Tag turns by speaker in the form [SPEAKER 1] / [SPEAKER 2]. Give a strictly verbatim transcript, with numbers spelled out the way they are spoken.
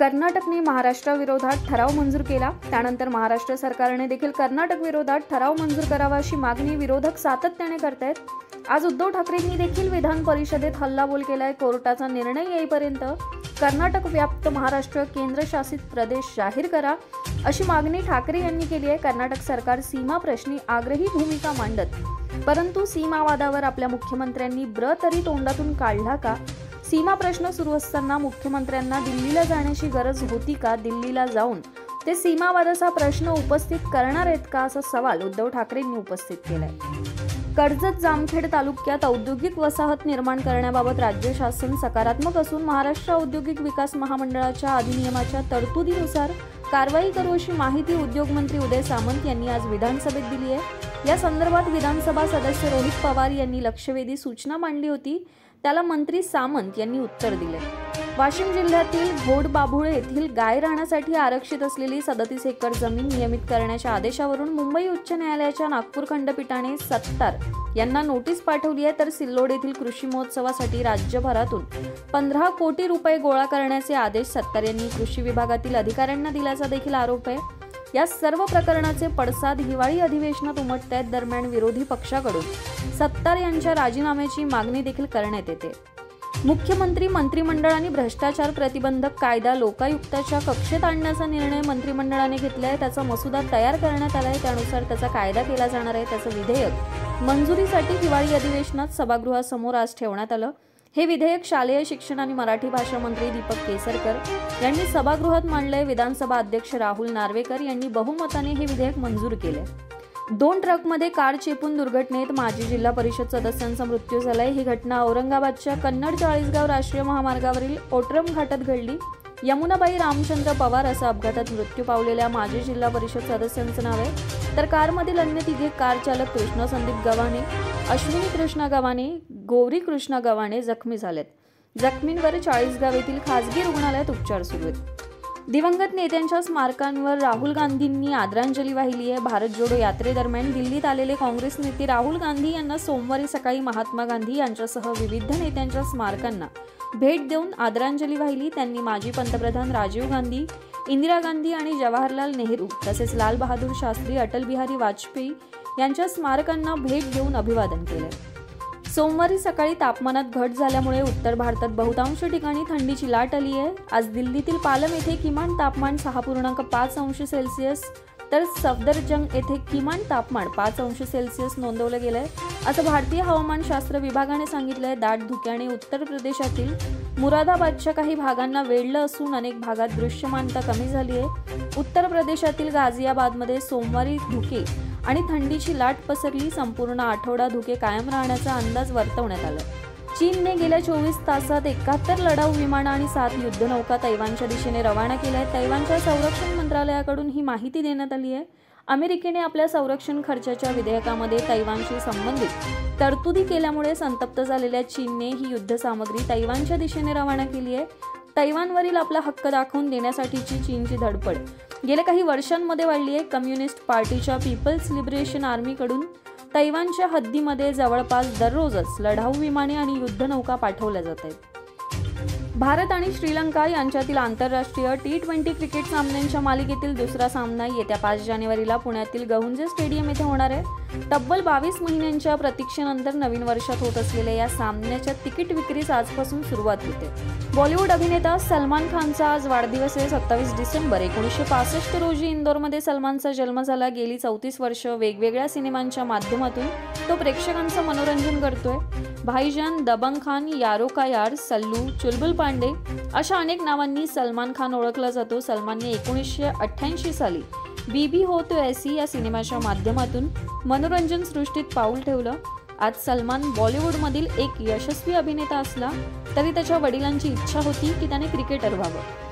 [SPEAKER 1] कर्नाटकने महाराष्ट्राविरोधात ठराव मंजूर केला। त्यानंतर महाराष्ट्र सरकारने देखील कर्नाटक विरोधात ठराव मंजूर करावा अशी मागणी विरोधक सातत्याने करतायत। आज उद्धव ठाकरेंनी देखील विधान परिषदेत हल्लाबोल केलाय। कोर्टाचा निर्णय येईपर्यंत कर्नाटक व्याप्त महाराष्ट्र केंद्रशासित प्रदेश जाहीर करा अशी मागणी ठाकरे यांनी केली आहे। कर्नाटक सरकार सीमा प्रश्नी आग्रही भूमिका मांडत, परंतु सीमावादावर आपल्या मुख्यमंत्र्यांनी ब्र तरी तोंडातून काढला का? सीमा प्रश्न सुरू असताना मुख्यमंत्र्यांना दिल्लीला जाण्याची गरज होती का? दिल्लीला जाऊन ते सीमावादाचा प्रश्न उपस्थित करणार आहेत का, असा सवाल उद्धव ठाकरेंनी उपस्थित केलाय। कर्जत जामखेड तालुक्यात औद्योगिक वसाहत निर्माण करण्याबाबत राज्य शासन सकारात्मक असून महाराष्ट्र औद्योगिक विकास महामंडळाच्या अधिनियमाच्या तरतुदीनुसार कारवाई करू अशी माहिती उद्योग मंत्री उदय सामंत यांनी आज विधानसभेत दिली आहे। या संदर्भात विधानसभा सदस्य रोहित पवार यांनी लक्षवेधी सूचना मांडली होती, त्याला मंत्री सामंत यांनी उत्तर दिले। वाशिम जिल्ह्यातील घोडबाभुळे येथील गाय राहण्यासाठी आरक्षित असलेली सदतीस एकर जमीन नियमित करण्याच्या आदेशावरून मुंबई उच्च न्यायालयाच्या नागपूर खंडपीठाने सत्तार यांना नोटीस पाठवली आहे। तर सिल्लोड येथील कृषी महोत्सवासाठी राज्यभरातून पंधरा कोटी रुपये गोळा करण्याचे आदेश सत्तार यांनी कृषी विभागातील अधिकाऱ्यांना दिल्याचा देखील आरोप आहे। या सर्व प्रकरणाचे पडसाद हिवाळी अधिवेशनात उमटत आहेत। दरम्यान विरोधी पक्षाकडून सत्तार यांच्या राजीनाम्याची मागणी देखील करण्यात येते। मुख्यमंत्री मंत्रिमंडळ आणि भ्रष्टाचार प्रतिबंधक कायदा लोकायुक्ताच्या कक्षेत आणण्याचा निर्णय मंत्रिमंडळाने घेतलाय। त्याचा मसुदा तयार करण्यात आलाय, त्यानुसार त्याचा कायदा केला जाणार आहे। त्याचं विधेयक मंजुरीसाठी हिवाळी अधिवेशनात सभागृहासमोर आज ठेवण्यात आलं। हे विधेयक शालेय शिक्षण आणि मराठी भाषा मंत्री दीपक केसरकर यांनी सभागृहात मांडलंय। विधानसभा अध्यक्ष राहुल नार्वेकर यांनी बहुमताने हे विधेयक मंजूर केले। दोन ट्रकमध्ये कार चेपून दुर्घटनेत माजी जिल्हा परिषद सदस्यांचा मृत्यू झालाय। ही घटना औरंगाबादच्या कन्नड चाळीसगाव राष्ट्रीय महामार्गावरील ओट्रम घाटात घडली। यमुनाबाई रामचंद्र पवार असं अपघातात मृत्यू पावलेल्या माजी जिल्हा परिषद सदस्यांचं नाव आहे। तर कारमधील अन्य तिघे कार चालक कृष्ण संदीप गव्हाणे, अश्विनी कृष्ण गव्हाणे, गौरी कृष्ण गव्हाणे जखमी झालेत। जखमींवर चाळीसगाव येथील खासगी रुग्णालयात उपचार सुरू आहेत। दिवंगत नेत्यांच्या स्मारकांवर राहुल गांधींनी आदरांजली वाहिली आहे। भारत जोडो यात्रेदरम्यान दिल्लीत आलेले काँग्रेस नेते राहुल गांधी यांना सोमवारी सकाळी महात्मा गांधी यांच्यासह विविध नेत्यांच्या स्मारकांना भेट देऊन आदरांजली वाहिली। त्यांनी माजी पंतप्रधान राजीव गांधी, इंदिरा गांधी आणि जवाहरलाल नेहरू तसेच लाल बहादूर शास्त्री, अटल बिहारी वाजपेयी यांच्या स्मारकांना भेट देऊन अभिवादन केले। सोमवारी सकाळी तापमानात घट झाल्यामुळे उत्तर भारतात बहुतांश ठिकाणी थंडीची लाट आली आहे। आज दिल्लीतील पालम येथे किमान तापमान सहा पूर्णांक पाच अंश सेल्सिअस तर सफदरजंग येथे किमान तापमान पाच अंश सेल्सिअस नोंदवलं गेलंय, असं भारतीय हवामानशास्त्र विभागाने सांगितलंय। दाट धुक्याने उत्तर प्रदेशातील मुरादाबादच्या काही भागांना वेढलं असून अनेक भागात दृश्यमानता कमी झाली आहे। उत्तर प्रदेशातील गाझियाबादमध्ये सोमवारी धुके आणि थंडीची लाट पसरली। संपूर्ण आठवडा धुके कायम राहण्याचा अंदाज वर्तवण्यात आला। चीनने गेल्या चोवीस तासात एकाहत्तर लढाऊ विमानं आणि सात युद्धनौका तैवानच्या दिशेने रवाना केल्या आहेत। तैवानच्या संरक्षण मंत्रालयाकडून ही माहिती देण्यात आली आहे। अमेरिकेने आपल्या संरक्षण खर्चाच्या विधेयकामध्ये तैवानशी संबंधित तरतुदी केल्यामुळे संतप्त झालेल्या चीनने ही युद्धसामग्री तैवानच्या दिशेने रवाना केली आहे। तैवानवरील आपला हक्क दाखवून देण्यासाठीची चीनची धडपड गेल्या काही वर्षांमध्ये वाढली आहे। कम्युनिस्ट पार्टीच्या पीपल्स लिबरेशन आर्मीकडून तैवानच्या हद्दीमध्ये जवळपास दररोजच लढाऊ विमाने आणि युद्धनौका पाठवल्या जात आहेत। भारत आणि श्रीलंका यांच्यातील आंतरराष्ट्रीय टी ट्वेंटी क्रिकेट सामन्यांच्या मालिकेतील दुसरा सामना येत्या पाच जानेवारीला पुण्यातील गहुंजे स्टेडियम येथे होणार आहे। तब्बल बावीस महिन्यांच्या प्रतीक्षेनंतर नवीन वर्षात होत असलेल्या या सामन्याच्या तिकीट विक्रीस आजपासून सुरुवात होते। बॉलिवूड अभिनेता सलमान खानचा आज वाढदिवस आहे। सत्तावीस डिसेंबर एकोणीसशे पासष्ट रोजी इंदोरमध्ये सलमानचा जन्म झाला। गेली चौतीस वर्ष वेगवेगळ्या सिनेमांच्या माध्यमातून तो प्रेक्षकांचं मनोरंजन करतोय। भाईजान, दबंग खान, यारो का यार, सल्लू, चुलबुल पांडे अशा अनेक नावांनी सलमान खान ओळखला जातो। सलमानने एकोणीसशे अठ्ठ्याऐंशी साली बीबी हो तो ऐसी या सिनेमाच्या माध्यमातून मनोरंजन सृष्टीत पाऊल ठेवलं। आज सलमान बॉलिवूडमधील एक यशस्वी अभिनेता असला तरी त्याच्या वडिलांची इच्छा होती की त्याने क्रिकेटर व्हावं।